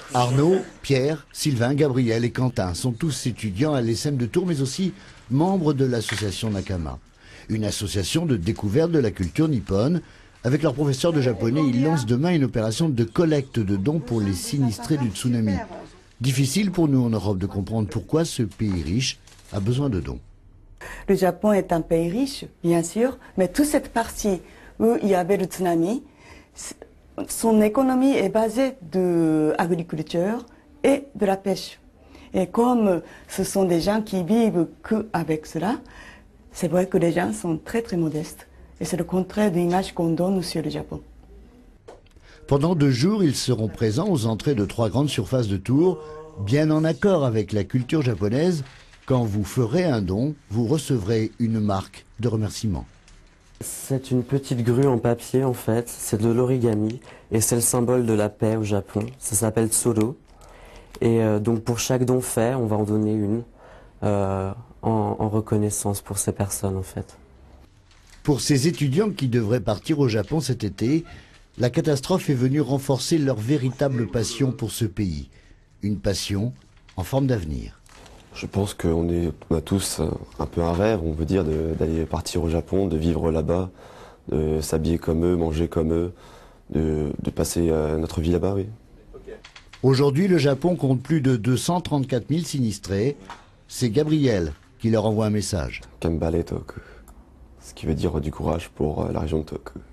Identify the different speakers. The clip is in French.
Speaker 1: Arnaud, Pierre, Sylvain, Gabriel et Quentin sont tous étudiants à l'ESSEM de Tours, mais aussi membres de l'association Nakama. Une association de découverte de la culture nippone. Avec leur professeur de japonais, ils lancent demain une opération de collecte de dons pour les sinistrés du tsunami. Difficile pour nous en Europe de comprendre pourquoi ce pays riche a besoin de dons.
Speaker 2: Le Japon est un pays riche, bien sûr, mais toute cette partie où il y avait le tsunami, son économie est basée de l'agriculture et de la pêche. Et comme ce sont des gens qui vivent qu'avec cela, c'est vrai que les gens sont très très modestes. Et c'est le contraire de l'image qu'on donne sur le Japon.
Speaker 1: Pendant 2 jours, ils seront présents aux entrées de 3 grandes surfaces de Tours, bien en accord avec la culture japonaise. Quand vous ferez un don, vous recevrez une marque de remerciement.
Speaker 3: C'est une petite grue en papier en fait, c'est de l'origami et c'est le symbole de la paix au Japon. Ça s'appelle Tsoro. Et donc pour chaque don fait, on va en donner une en reconnaissance pour ces personnes en fait.
Speaker 1: Pour ces étudiants qui devraient partir au Japon cet été, la catastrophe est venue renforcer leur véritable passion pour ce pays. Une passion en forme d'avenir.
Speaker 4: Je pense qu'on a tous un peu un rêve, on veut dire, d'aller partir au Japon, de vivre là-bas, de s'habiller comme eux, manger comme eux, de passer notre vie là-bas, oui.
Speaker 1: Aujourd'hui, le Japon compte plus de 234 000 sinistrés. C'est Gabriel qui leur envoie un message.
Speaker 4: Kambale Toku, ce qui veut dire du courage pour la région de Toku.